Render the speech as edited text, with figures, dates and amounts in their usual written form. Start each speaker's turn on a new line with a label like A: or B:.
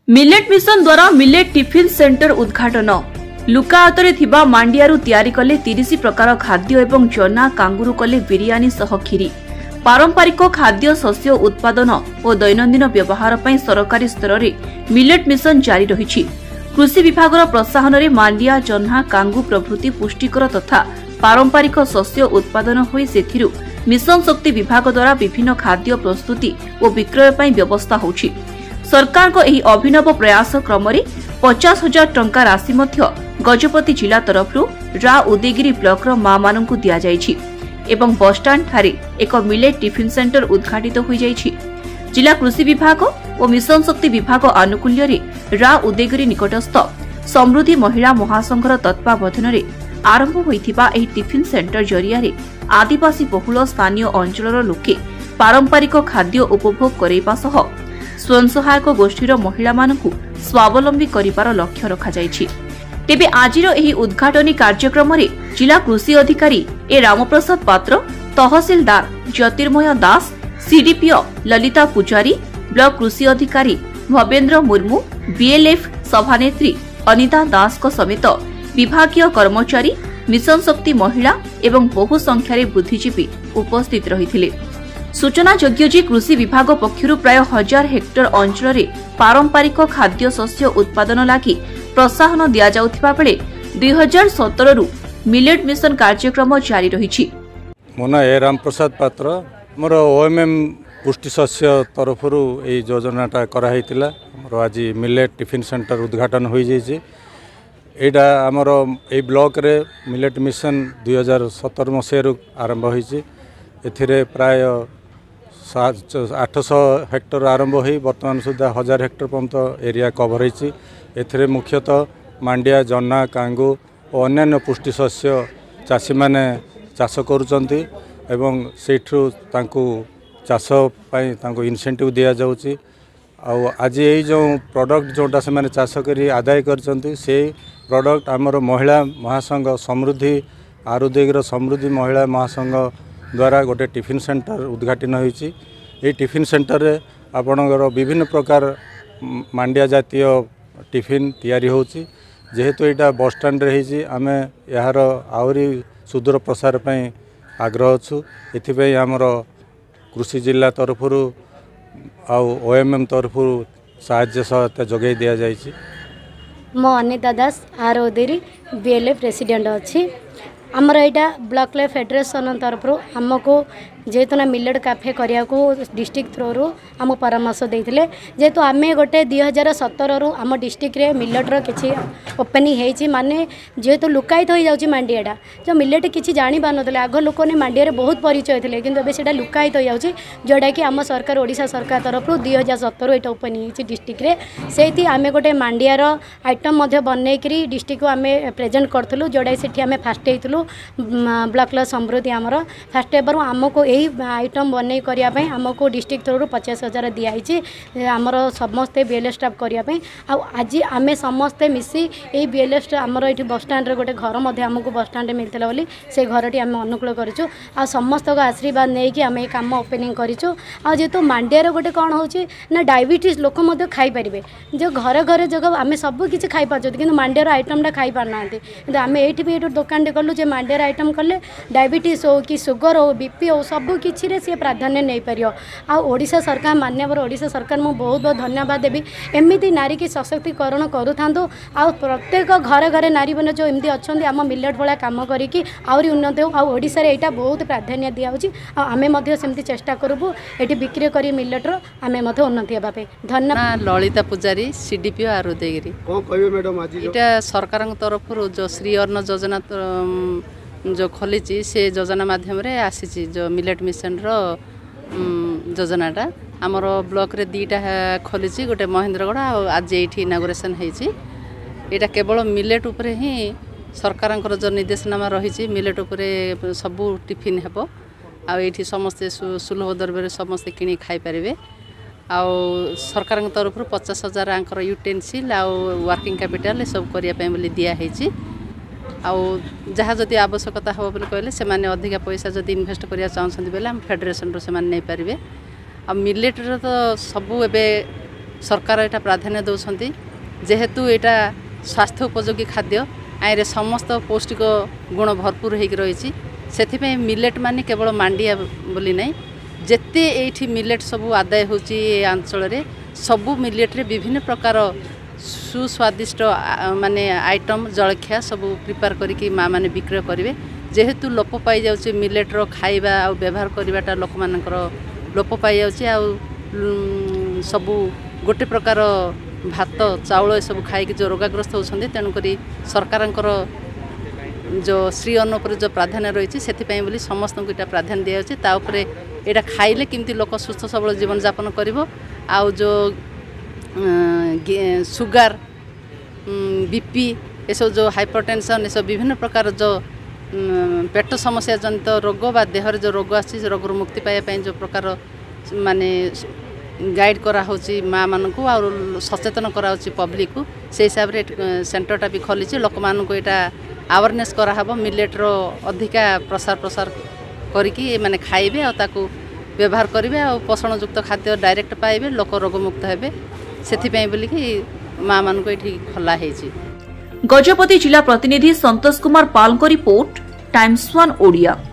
A: Millet mission द्वारा millet tiffin centre उद्घाटन लुकायतरे थिबा मांडियारू तैयारी कले 30 प्रकार खाद्य एवं जना कांगुरु कले बिरियानी सह खीरी। पारंपरिक खाद्य शस्य उत्पादन और दैनंदिन व्यवहार पई सरकारी स्तर रे मिलेट मिशन जारी रहिछि। कृषि विभाग प्रोत्साहन रे मांडिया जन्हा कांगु प्रभृति पुष्टिकर तथा पारंपरिक शस्य उत्पादन होई सेथिरु मिशन शक्ति विभाग द्वारा विभिन्न खाद्य प्रस्तुति और विक्रय पई व्यवस्था होछि। सरकार को एही अभिनव प्रयास क्रम 50,000 टंका राशि मध्य गजपति जिला तरफ रा उदयगिरी ब्लॉक मां मानकु दिया जायछि एवं बसस्टाण्ड ठारे एक मिलेट टिफिन सेंटर उद्घाटित होई जायछि। जिला कृषि विभाग और मिशन शक्ति विभाग आनुकूल्य रे रा उदयगिरी निकटस्थ समृद्धि महिला महासंघर तत्वावधान रे आरंभ होइथिबा एही टिफिन सेंटर जरिया रे आदिवासी बहुल स्थानीय अंचलर लोके पारंपरिक खाद्य उपभोग करैबा सह स्वयं सहायक गोष्ठीर महिला मानकु स्वावलंबी करिवार लक्ष्य रखा जायछि। तेबे आजिर एही उद्घाटनी कार्यक्रम रे जिला कृषि अधिकारी ए रामप्रसाद पात्र, तहसीलदार ज्योतिर्मय दास, सीडीपीओ ललिता पुजारी, ब्लॉक कृषि अधिकारी भवेन्द्र मुर्मू, बीएलएफ सभानेत्री अनिता दास को समेत विभागीय कर्मचारी, मिशन शक्ति महिला एवं बहु संख्यारे बुद्धिजीवी उपस्थित रहिथिले। सूचना योग्य जे कृषि विभाग पक्षरु प्राय 1000 हेक्टर अंचल रे पारंपरिक खाद्य शस्य उत्पादन लागि प्रोत्साहन दिया जाउथिबा बेले 2017 रु मिलेट मिशन कार्यक्रम जारी रहिछि।
B: मोना ए रामप्रसाद पात्र मोर ओएमएम पुष्टि शस्य तरफरु ए योजनाटा करा हैतिला। मोर आज मिलेट टिफिन सेंटर उद्घाटन होई जेछि। एडा हमर ए ब्लॉक रे मिलेट मिशन 2017 मसेरु आरंभ होईछि। एथिरे प्राय 800 हेक्टर आरंभ हो बर्तमान सुधा 1000 हेक्टर पर्यंत एरिया कवर होईछि। एथिरे मुख्यतः मांडिया, जन्ना, कांगु और अन्य पुष्टि शस्य चाषी माने चाष करुचंती एवं सेठु तांकु चाष पई तांकु इनसेंटिव दिया जाउछि। आज ये जो प्रोडक्ट जोटा से माने चाष करी आदाय करचंती से प्रोडक्ट आमर महिला महासंघ समृद्धि आरुदेगर समृद्धि महिला महासंघ द्वारा गोटे टिफिन सेंटर उद्घाटन होईछि। ए टिफिन सेंटर रे आपणकर विभिन्न प्रकार मांडिया जातीय टिफिन तैयारी होछि। जेहेतु एटा बस स्टैंड रही आमे यार आहरी सुदूर प्रसार पई आग्रह छु। एथिपई हमर कृषि जिला तरफरु आउ ओएमएम तरफरु साहाय्य सहायता जोगाई दिया जायछि।
C: मो अनिता दास आर ओदेरी बीएलए प्रेसिडेंट अच्छी। आमर यहाँ ब्लॉक लेवल फेडरेशन तरफ आमको जेहेतु ना मिलेट कैफे करिया को डिस्ट्रिक्ट थ्रो आम परामर्श देते जेहेतु आम गोटे 2017 रु आम डिस्ट्रिक्ट रे मिलेटर किसी ओपनिंग होती माने जेहेतु लुकायित हो जाऊँगी मांडियाटा जो मिलेट किसी जानी पारे आग लोक ने मांडिया बहुत परिचय थे कि एवं लुकायित हो जाऊँगी जोटा कि आम सरकार ओडिशा सरकार तरफ 2017 ये ओपनिंग होती डिस्ट्रिक्ट रे से आम गोटे मांडियार आइटम बनईकरी डिस्ट्रिक्ट को आम प्रेजेंट करूँ जोटा से आम फास्ट होइलु ब्लॉक लेवल समृद्धि आमर फास्ट एवर आमको यही आइटम बनई करने आमको डिस्ट्रिक्ट थ्रू 50,000 दिखाई आमर समस्ते बीएलए स्टाफ करने आज आम समस्ते मिसी यही बीएलए स्टाफ आमर ये बस स्टैंड गोटे घर आमको बस स्टैंड मिलता बोली से घरटी आम अनुकूल करूँ आ समस्त आशीर्वाद नहीं कि आम ये कम ओपनिंग करूँ। आ जेहेतु मांडियार गोटे कौन हो डायबिटीज लोक खाईपारे जो घरे घरे जगह आम सब किसी खाई पार्छ कि मांडियार आइटमटा खाई पारना कि आम ये भी ये दुकान कलु जो मांडियार आइटम कले डायबिटीज हो कि सुगर हो बीपी हो सब किसी रे सी प्राधान्य नहीं पार। आ ओडिशा सरकार मान्यवर ओडिशा सरकार मु बहुत बहुत धन्यवाद देवी एमती नारी की सशक्तिकरण करूँ आ प्रत्येक घरे घरे नारी मैंने जो एमती अच्छा आम मिलेट भाया कम करके आहरी उन्नति हो आशा यहाँ बहुत प्राधान्य दिखाऊँगी आमे सेमती चेष्टा करूँ ये बिक्री कर मिलेटर आमे उन्नति होगापे। धन्यवाद।
D: ललिता पुजारी सीडीपीओ आर उदयगिरी। कौन कहबे मैडम आज यहाँ सरकार तरफ जो श्री अन्न योजना जो खोली से योजना माध्यम रे आसी जो मिलेट मिशन रो योजनाटा आमर ब्लॉक रे 2टा खोली गोटे महेंद्रगढ़ आज ये इनागुरेसन होता केवल मिलेट उपरे ही सरकार जो निर्देशनामा रही मिलेट उपरे सबू टिफिन हेबो आठी समस्ते सुलभ दर समस्ते किणी खाई पारे आउ सरकार तरफ 50,000 आंकर यूटेनसिल आउ वर्किंग कैपिटल सब करने दिखाई आउ जहाँ जदि आवश्यकता हम बोले कहले से माने अधिका पैसा जदि इन्वेस्ट करिया चाहछन बेले हम फेडरेशन रो से माने नै पारिबे। आ मिलेट रो तो सबु एबे सरकार एटा प्राधान्य दौरान जेहेतु एटा स्वास्थ्य उपयोगी खाद्य आईरे समस्त पौष्टिक गुण भरपूर होगी रही से मिलेट माने केवल मांडिया बोली नहीं जेते एठी मिलेट सब आदाय होची अंचल रे सबू मिलेट रे विभिन्न प्रकार सुस्वादिष्ट माने आइटम जलखिया सब प्रिपेयर करिकी माँ माने विक्रय करेंगे जेहेतु लोप पाई जाउची मिलेट रो खाइबा आ व्यवहार करवाटा लोक मानकर लोप पाई जाउची आ सबू गोटे प्रकार भात चाउल सब खाई जो रोगाग्रस्त होती तेणुक सरकार जो श्री अन्न पर जो प्राधान्य रही से बोली समस्त को इटा प्राधान्य दिया जाए यहाँ खाइले किमती लोक सुस्थ सबल जीवन यापन कर जो सुगार बीपी ये सब जो हाइपरटेंशन ये सब विभिन्न प्रकार जो पेट समस्या जनित रोग बा देहर जो रोग आसी रोग मुक्ति पाइबा जो प्रकार माने गाइड करा होची माँ मानक और सचेतन करा पब्लिक को से हिसाब से सेंटरटा भी खोली लोक मान को यहाँ अवेयरनेस कराहब मिलेट रो अधिका प्रसार करिकी माने खाइबे और ताकू व्यवहार करेंगे और पोषण युक्त खाद्य डायरेक्ट पाइबे लोक रोगमुक्त हेबे सेथिपई बोली कि माँ मान को ये खोला है।
A: गजपति जिला प्रतिनिधि संतोष कुमार पाल को रिपोर्ट टाइम्स 1 ओडिया।